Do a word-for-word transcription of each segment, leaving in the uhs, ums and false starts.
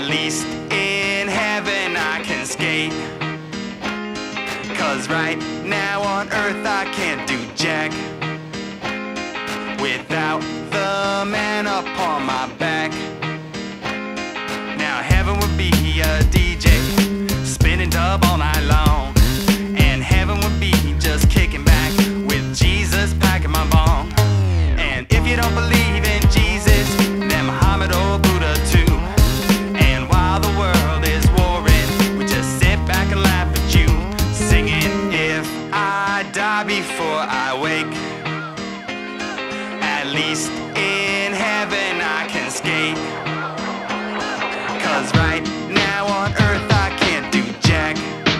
least in heaven I can skate. Cause right now on earth I can't do jack without the man upon my back. Now heaven would be a D J spinning dub all night long, and heaven would be just kicking back with Jesus packing my bong. And if you don't believe in Jesus, then Muhammad or Buddha too. And while the world is warring, we just sit back and laugh at you, singing, if I die before I wake, at least in heaven I can skate. Cause right now on earth I can't do jack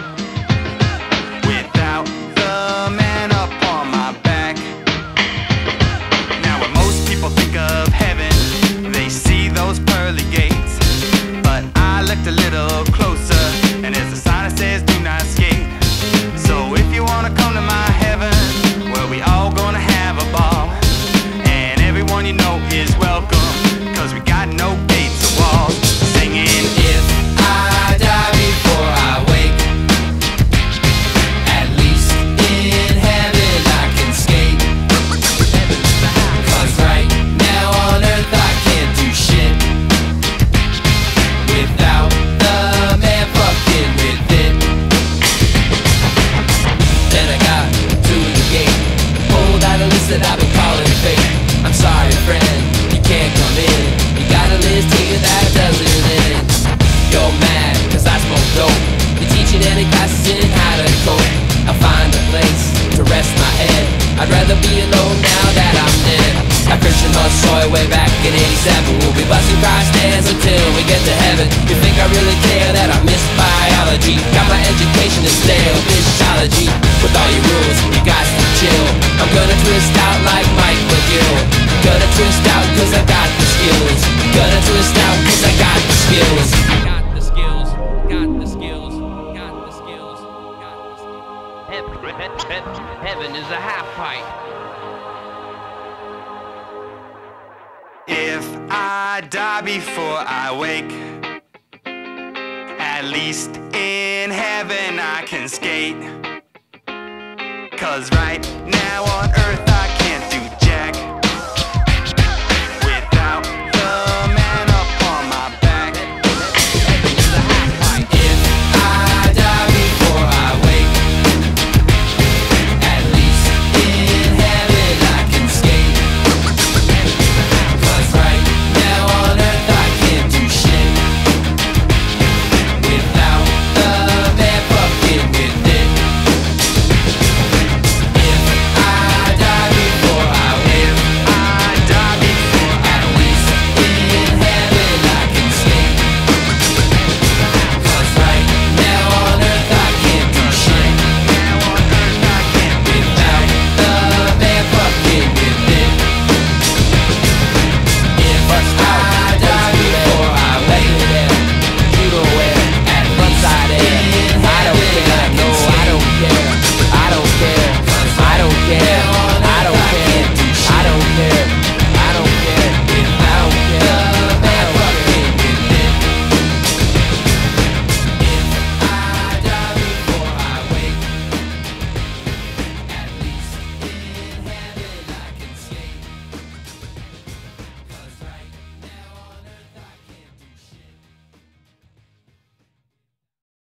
without the man upon my back. Now when most people think of heaven, they see those pearly gates, but I looked a little closer and there's a sign that says do not skate. So if you wanna come to my heaven, well, we all gonna have a ball, and everyone you know is welcome, cause we got no gates or walls. Singing, if I die before I wake, at least in heaven I can skate. Cause right now on earth I can't do shit without the man fucking with it. Then I got to the gate, pulled out a list that I've been calling fake. I'm sorry friend, you can't come in, you got a list here that doesn't end. You're mad cause I smoke dope, you're teaching any classes in how to cope. I'll find a place to rest my head, I'd rather be alone now that I'm dead. A Christian on soy way back in eighty-seven, we'll be busting Christ hands until we get to heaven. You think I really care that I miss biology? Got my education in stale physiology. With all your rules, you got to chill. I'm gonna twist out like Mike McGill. Gonna twist out cause I got the skills. Gonna twist out cause I got the skills. Got the skills, got the skills, got the skills, got the skills. Heaven is a half-pipe. If I die before I wake, at least in heaven I can skate. Cause right now on earth I